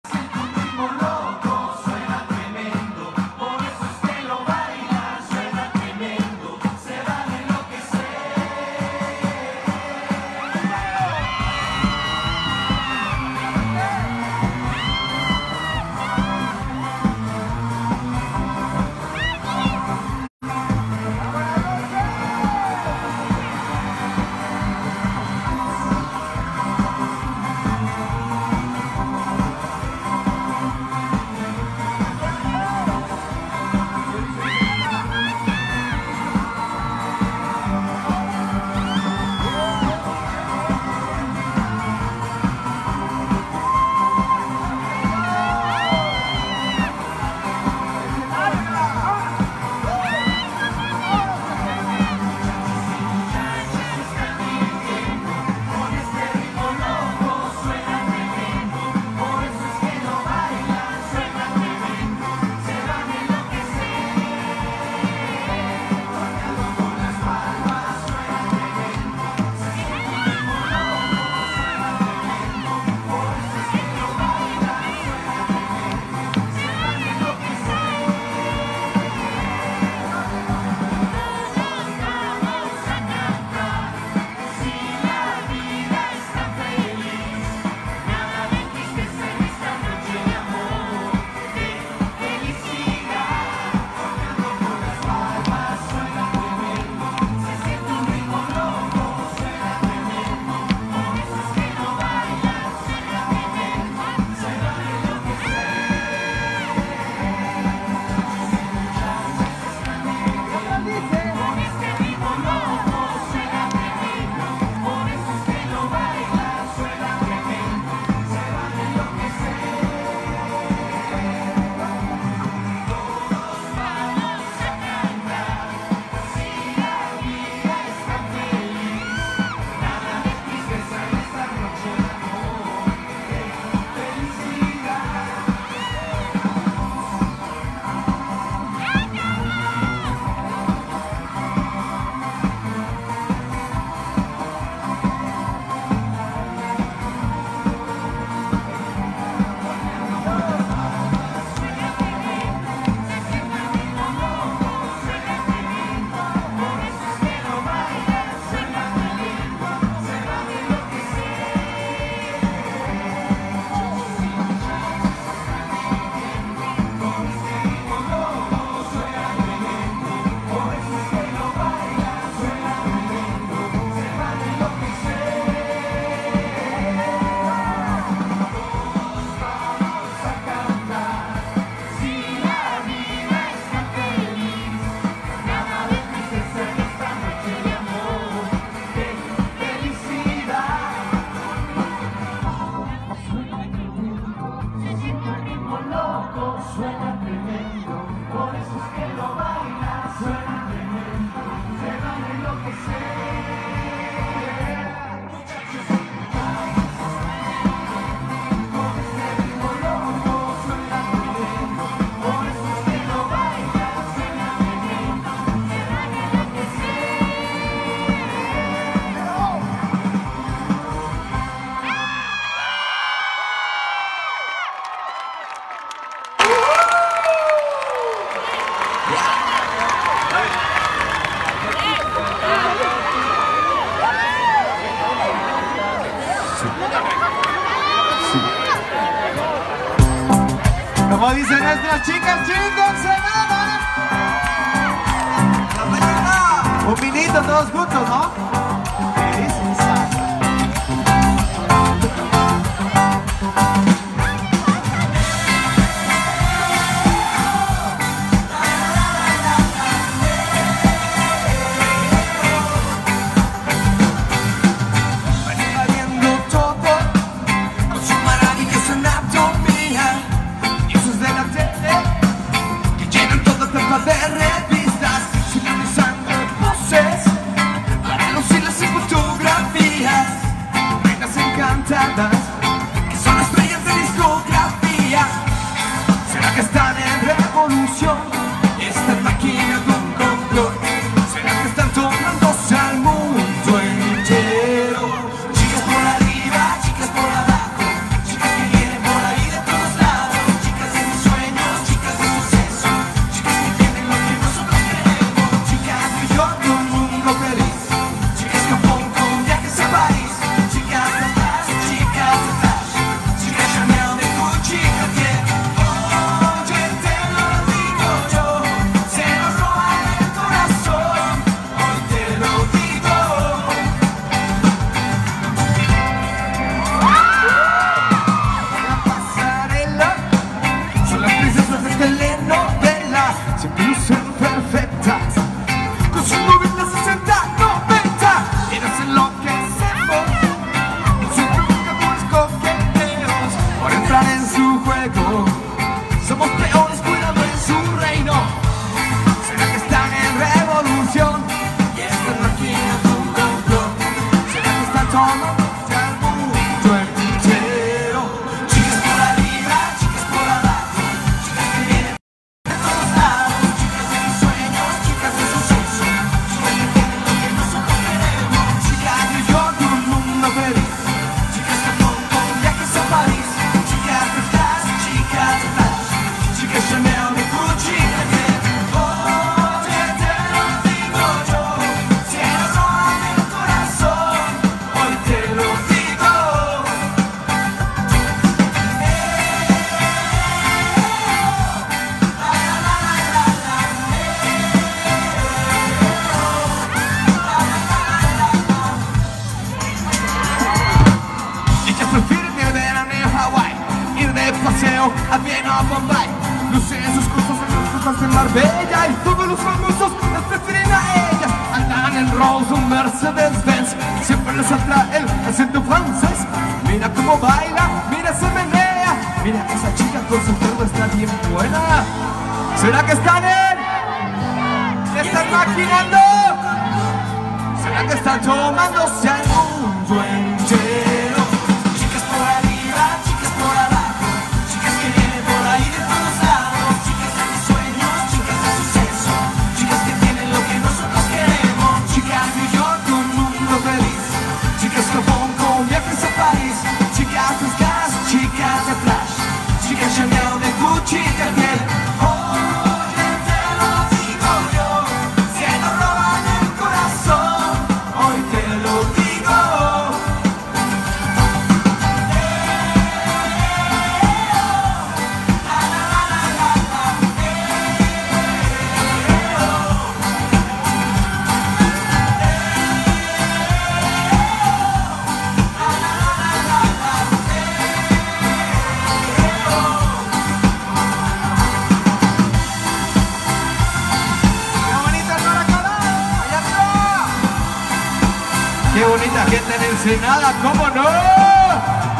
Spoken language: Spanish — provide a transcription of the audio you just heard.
Como dicen nuestras chicas, chicos, se nada. Un vinito todos juntos, ¿no? ¿Qué dices? De revistas, sintonizando voces para lucir paseo a Viena o Bombay. Lucen sus cursos en las costas de Marbella y todos los famosos las prefieren a ellas. Andan en Rolls o Mercedes-Benz, siempre les atrae el acento francés. Mira cómo baila, mira se menea, mira esa chica con su pelo está bien buena. ¿Será que están están maquinando? ¿Será que están tomándose al mundo entero? Chicas por arriba, chicas por abajo, chicas que vienen por ahí de todos lados, chicas de mis sueños, chicas de suceso, chicas que tienen lo que nosotros queremos. Chicas New York, un mundo feliz, chicas Japón con viajes a París, chicas Sky, chicas de Flash, chicas Chanel de Gucci de piel. Qué bonita gente en Ensenada, ¿cómo no?